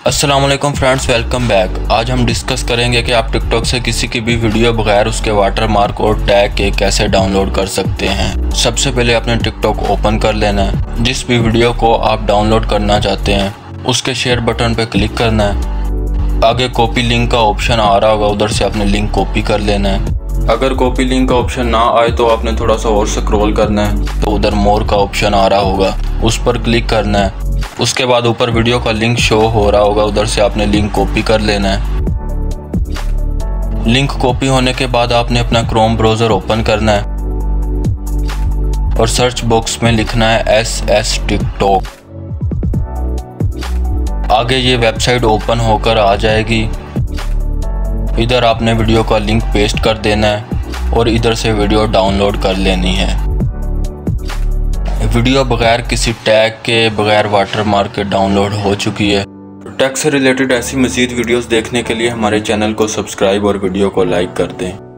अस्सलाम वालेकुम friends, welcome back. आज हम डिस्कस करेंगे कि आप टिकटॉक से किसी की भी वीडियो बगैर उसके वाटरमार्क और टैग के कैसे डाउनलोड कर सकते हैं। सबसे पहले अपने टिकटॉक ओपन कर लेना है। जिस भी वीडियो को आप डाउनलोड करना चाहते हैं उसके शेयर बटन पर क्लिक करना है। आगे कॉपी लिंक का ऑप्शन आ रहा होगा, उधर से आपने लिंक कॉपी कर लेना है। अगर कॉपी लिंक का ऑप्शन ना आए तो आपने थोड़ा सा और स्क्रॉल करना है, तो उधर मोर का ऑप्शन आ रहा होगा, उस पर क्लिक करना है। उसके बाद ऊपर वीडियो का लिंक शो हो रहा होगा, उधर से आपने लिंक कॉपी कर लेना है। लिंक कॉपी होने के बाद आपने अपना क्रोम ब्राउज़र ओपन करना है और सर्च बॉक्स में लिखना है SS टिकटॉक। आगे ये वेबसाइट ओपन होकर आ जाएगी। इधर आपने वीडियो का लिंक पेस्ट कर देना है और इधर से वीडियो डाउनलोड कर लेनी है। वीडियो बगैर किसी टैग के, बगैर वाटरमार्क के डाउनलोड हो चुकी है। टैग से रिलेटेड ऐसी मज़ीद वीडियोस देखने के लिए हमारे चैनल को सब्सक्राइब और वीडियो को लाइक कर दें।